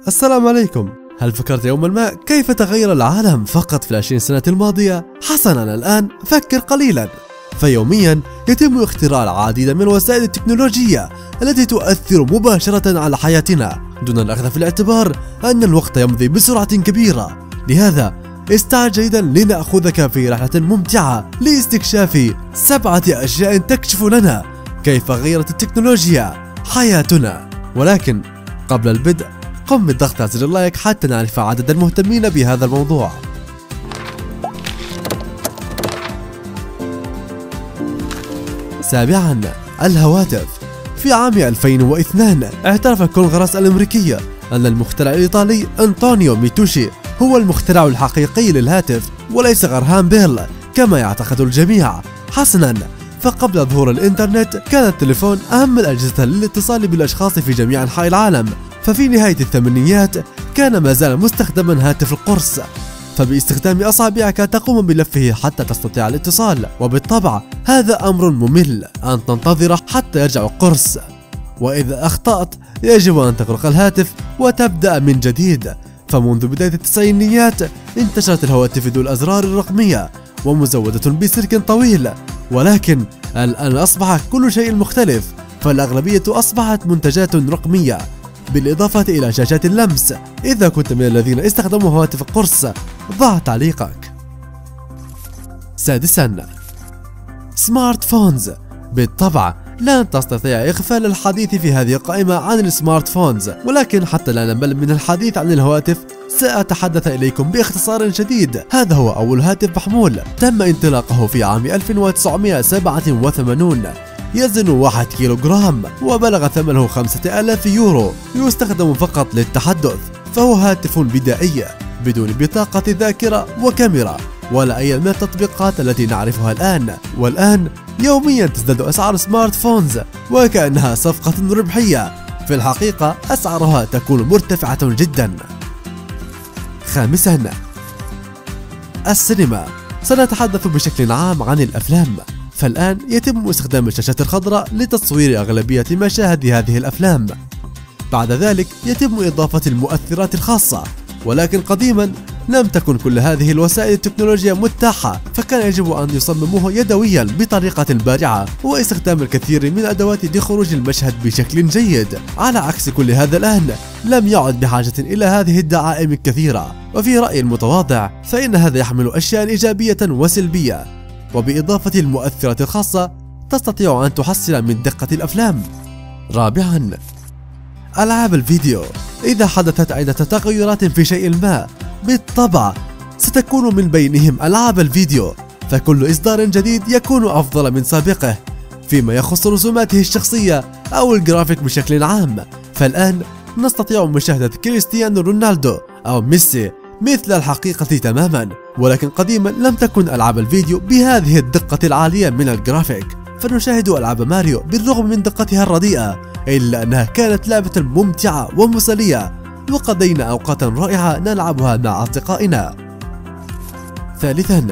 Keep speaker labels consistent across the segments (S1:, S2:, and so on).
S1: السلام عليكم. هل فكرت يوما ما كيف تغير العالم فقط في ال20 سنة الماضية؟ حسنا، الآن فكر قليلا. فيوميا يتم اختراع العديد من الوسائل التكنولوجية التي تؤثر مباشرة على حياتنا دون الأخذ في الاعتبار أن الوقت يمضي بسرعة كبيرة. لهذا استعد جيدا لنأخذك في رحلة ممتعة لاستكشاف 7 أشياء تكشف لنا كيف غيرت التكنولوجيا حياتنا. ولكن قبل البدء قم بالضغط على زر اللايك حتى نعرف عدد المهتمين بهذا الموضوع. سابعا، الهواتف. في عام 2002 اعترف الكونغرس الأمريكي أن المخترع الإيطالي أنطونيو ميتوشي هو المخترع الحقيقي للهاتف وليس غرهام بيل كما يعتقد الجميع. حسنا، فقبل ظهور الإنترنت كان التليفون أهم الأجهزة للاتصال بالأشخاص في جميع أنحاء العالم. ففي نهاية الثمانينيات كان ما زال مستخدما هاتف القرص، فباستخدام أصابعك تقوم بلفه حتى تستطيع الاتصال، وبالطبع هذا أمر ممل أن تنتظر حتى يرجع القرص، وإذا أخطأت يجب أن تغلق الهاتف وتبدأ من جديد. فمنذ بداية التسعينيات انتشرت الهواتف ذو الأزرار الرقمية ومزودة بسلك طويل، ولكن الآن أصبح كل شيء مختلف، فالأغلبية أصبحت منتجات رقمية بالإضافة إلى شاشات اللمس. إذا كنت من الذين استخدموا هواتف القرص ضع تعليقك. سادسا، سمارت فونز. بالطبع لن تستطيع إغفال الحديث في هذه القائمة عن السمارت فونز، ولكن حتى لا نمل من الحديث عن الهواتف سأتحدث إليكم باختصار شديد. هذا هو أول هاتف محمول تم انطلاقه في عام 1987، يزن 1 كيلوغرام وبلغ ثمنه 5000 يورو، يستخدم فقط للتحدث، فهو هاتف بدائي بدون بطاقة ذاكرة وكاميرا ولا أي من التطبيقات التي نعرفها الآن. والآن يوميا تزداد أسعار سمارت فونز وكأنها صفقة ربحية، في الحقيقة أسعارها تكون مرتفعة جدا. خامسا، السينما. سنتحدث بشكل عام عن الأفلام، فالآن يتم استخدام الشاشات الخضراء لتصوير أغلبية مشاهد هذه الأفلام، بعد ذلك يتم إضافة المؤثرات الخاصة، ولكن قديما لم تكن كل هذه الوسائل التكنولوجيا متاحة، فكان يجب أن يصمموه يدويا بطريقة بارعة واستخدام الكثير من الأدوات لخروج المشهد بشكل جيد. على عكس كل هذا الآن لم يعد بحاجة إلى هذه الدعائم الكثيرة، وفي رأيي المتواضع فإن هذا يحمل أشياء إيجابية وسلبية، وبإضافة المؤثرات الخاصة تستطيع أن تحسن من دقة الأفلام. رابعا، ألعاب الفيديو. إذا حدثت عدة تغيرات في شيء ما بالطبع ستكون من بينهم ألعاب الفيديو، فكل إصدار جديد يكون أفضل من سابقه فيما يخص رسوماته الشخصية أو الجرافيك بشكل عام. فالآن نستطيع مشاهدة كريستيانو رونالدو أو ميسي مثل الحقيقة تماما، ولكن قديما لم تكن ألعاب الفيديو بهذه الدقة العالية من الجرافيك، فنشاهد ألعاب ماريو بالرغم من دقتها الرديئة إلا أنها كانت لعبة ممتعة ومسلية، وقضينا أوقاتا رائعة نلعبها مع أصدقائنا. ثالثا،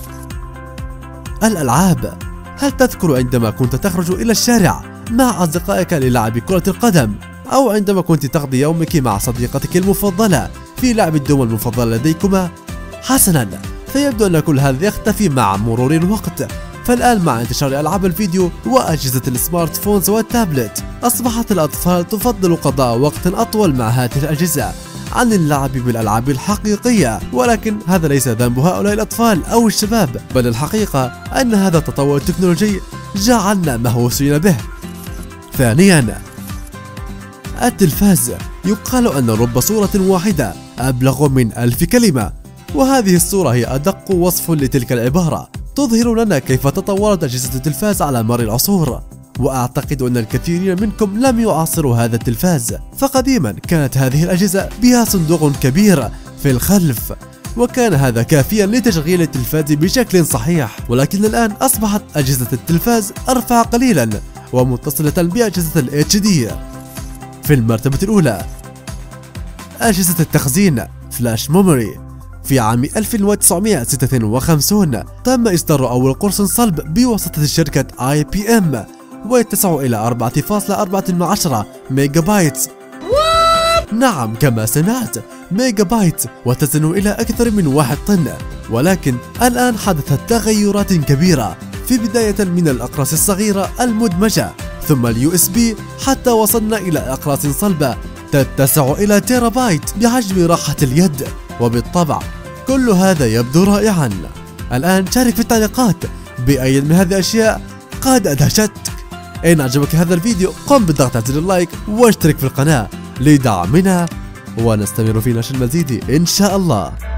S1: الألعاب. هل تذكر عندما كنت تخرج إلى الشارع مع أصدقائك للعب كرة القدم، أو عندما كنت تقضي يومك مع صديقتك المفضلة في لعب الدوم المفضلة لديكما؟ حسنا، فيبدو أن كل هذا يختفي مع مرور الوقت، فالآن مع انتشار ألعاب الفيديو وأجهزة السمارت فونز والتابلت أصبحت الأطفال تفضل قضاء وقت أطول مع هذه الأجهزة عن اللعب بالألعاب الحقيقية، ولكن هذا ليس ذنب هؤلاء الأطفال أو الشباب، بل الحقيقة أن هذا التطور التكنولوجي جعلنا مهووسين به. ثانيا، التلفاز. يقال أن رب صورة واحدة أبلغ من 1000 كلمة، وهذه الصورة هي أدق وصف لتلك العبارة، تظهر لنا كيف تطورت أجهزة التلفاز على مر العصور، وأعتقد أن الكثيرين منكم لم يعاصروا هذا التلفاز. فقديما كانت هذه الأجهزة بها صندوق كبير في الخلف، وكان هذا كافيا لتشغيل التلفاز بشكل صحيح، ولكن الآن أصبحت أجهزة التلفاز أرفع قليلا ومتصلة بأجهزة ال HD. في المرتبة الأولى، أجهزة التخزين فلاش ميموري. في عام 1956 تم إصدار أول قرص صلب بواسطة شركة IBM، ويتسع إلى 4.4 ميجا بايت نعم كما سمعت، ميجا بايت وتزن إلى أكثر من 1 طن. ولكن الآن حدثت تغيرات كبيرة، في بداية من الأقراص الصغيرة المدمجة، ثم اليو اس بي، حتى وصلنا إلى أقراص صلبة تتسع إلى تيرابايت بحجم راحة اليد. وبالطبع كل هذا يبدو رائعا. الآن شارك في التعليقات بأي من هذه الأشياء قد أدهشتك. إن أعجبك هذا الفيديو قم بالضغط على زر اللايك واشترك في القناة لدعمنا ونستمر في نشر المزيد إن شاء الله.